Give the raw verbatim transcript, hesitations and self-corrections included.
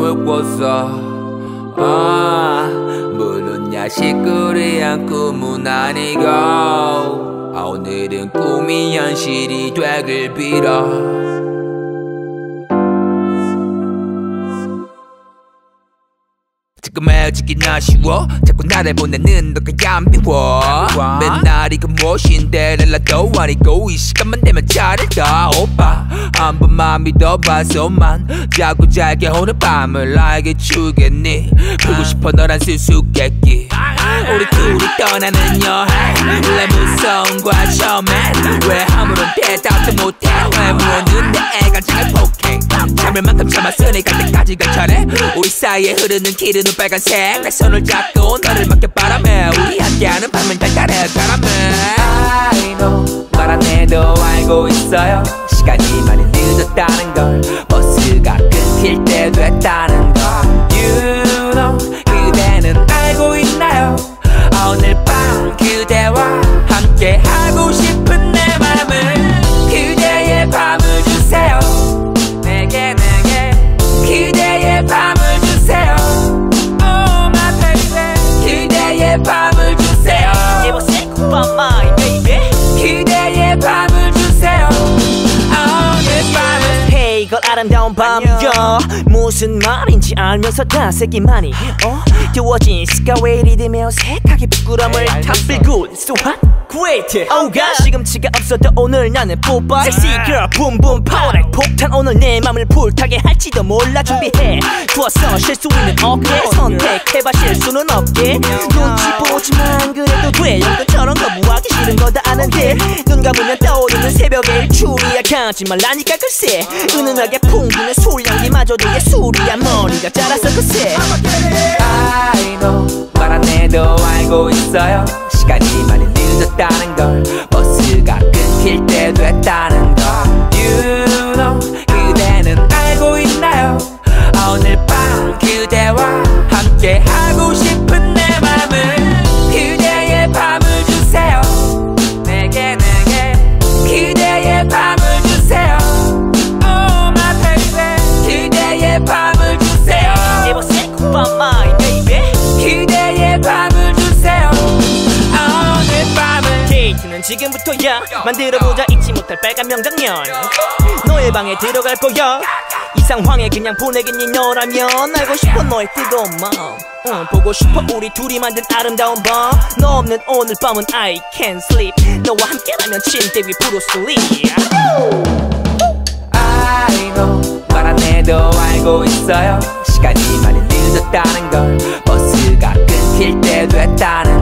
꿈을 꿨어. 아, 물론 야식거리한 꿈은 아니고, 아, 오늘은 꿈이 현실이 되길 빌어. 지금 헤어지긴 아쉬워. 자꾸 나를 보내는 너가 안 비워. 맨날 이거 무엇인데렐라도 아니고 이 시간만 되면 잘했다 오빠. 한 번만 믿어봐서만 자꾸 잘게 오늘 밤을 나에게 주겠니. 보고 싶어 너란 수수께끼. 우리 둘이 떠나는 여행 원래 무서운 거야 처음엔. 왜 아무런 대답도 못해. 왜 무었는데 애가 잘 폭행. 참을 만큼 참았으니 갈 때까지 갈 차례. 우리 사이에 흐르는 길은 빨간색. 내 손을 잡고 너를 맡겨바라며 우리 함께하는 밤은 달달해 바람에. I know 말 안 해도 알고 있어요. 시간이 많이 늦었다는 걸. 버스가 끊길 때 됐다는 걸. You know 그대는 알고 있나요. 오늘 밤 그대와 함께 하고 싶은 내 맘을. 그대의 밤을 주세요. 내게 내게 그대의 밤을 주세요. Oh my baby 그대의 밤을 주세요. Never say goodbye my baby. 그대의 밤을 주세요. 오늘 밤은 Hey 이걸 아름다운 밤이야. 무슨 말인지 알면서 다 새끼만이 어? 두어진 스카웨이 리듬에 어색하게 부끄럼을 탑빌고 So hot, great, oh god. 시금치가 없어도 오늘 나는 뽀뽀 Sexy girl, boom boom power. 폭탄 오늘 내 맘을 불타게 할지도 몰라. 준비해 두었어 실수 있는 어깨. 선택해봐 실수는 없게. 눈치 보지만 그래도 돼. 연극처럼 거부하기 싫은 거 다 아는데. 눈 감으면 떠오르는 새벽의 일출이야. 가지 말라니까 글쎄. 은은하게 풍기는 술향기마저도 예술이야. 머리가 자라서 글쎄. I know 말 안 해도 알고 있어요. 시간이 많이 늦었다는 걸. 버스가 끊길 때 됐다는 걸. You know 그대는 알고 있나요. 오늘 밤 그대와 함께 하고 싶은 내 맘을. 그대의 밤을 주세요. 내게 내게 그대의 밤을 주세요. Oh my baby 그대의 밤을 주세요. Never say goodbye my baby. 그대의 밤을 주세요. 오늘 밤을. 데이트는 지금부터야. 만들어보자 잊지 못할 빨간 명장면. 너의 방에 들어갈 거야. 이 상황에 그냥 보내겠니 너라면. 알고 싶어 너의 뜨거운 마음. 응, 보고 싶어 우리 둘이 만든 아름다운 밤. 너 없는 오늘 밤은 I can't sleep. 너와 함께라면 침대 위 브루슬리. I know 말 안 해도 알고 있어요. 시간이 많이 늦었다는 걸. 버스가 끊길 때 됐다는